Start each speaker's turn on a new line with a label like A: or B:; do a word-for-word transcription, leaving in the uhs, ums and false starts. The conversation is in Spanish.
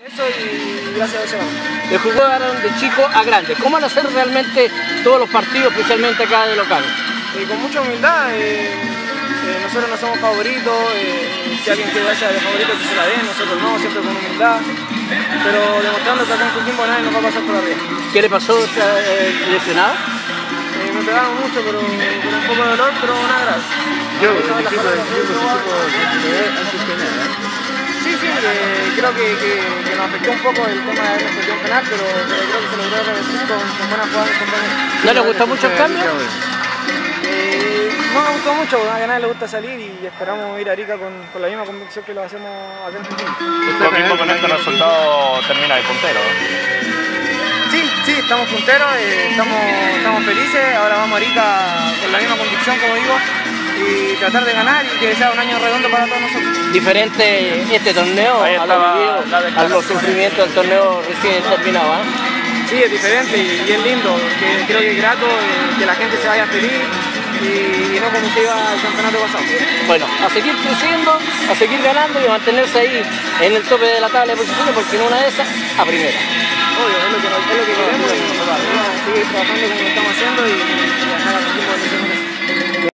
A: Eso y gracias a eso.
B: Le jugaron de chico a grande. ¿Cómo van a ser realmente todos los partidos, especialmente acá de local?
A: Y con mucha humildad, eh, eh, nosotros no somos favoritos, eh, si alguien quiere darse de favorito que se la den, nosotros no, siempre con humildad, pero demostrando que acá en Coquimbo nadie nos va a pasar por arriba.
B: ¿Qué le pasó? ¿Está eh, lesionado?
A: Eh, me pegaron mucho, pero con un poco de dolor, pero nada grave.
C: Yo, el equipo, el equipo se supo antes que nada.
A: Sí, sí, eh, creo que, que, que nos afectó un poco el tema de habernos perdido un penal, pero, pero creo que se logró revertir con, con buenas jugadas y compañeros.
B: ¿No le gustó mucho el cambio?
A: Eh, no me gustó mucho, a nadie le gusta salir y esperamos ir a Arica con, con la misma convicción que lo hacemos acá en Argentina.
D: Coquimbo con este resultado termina de puntero.
A: Sí, sí, estamos punteros, eh, estamos, estamos felices, ahora vamos a Arica con la misma convicción, como digo, y tratar de ganar y que sea un año redondo para todos nosotros.
B: Diferente este torneo a lo vivido, a los sufrimientos del torneo recién terminado, ¿eh?
A: Sí, es diferente y, y es lindo, que creo que es grato eh, que la gente se vaya feliz y, y no como se iba el campeonato pasado.
B: Bueno, a seguir creciendo, a seguir ganando y a mantenerse ahí en el tope de la tabla de posiciones, porque en una de esas, a primera.
A: Obvio, es lo que, es lo que queremos y seguir trabajando como lo estamos haciendo y, y dejar a Coquimbo donde se merece.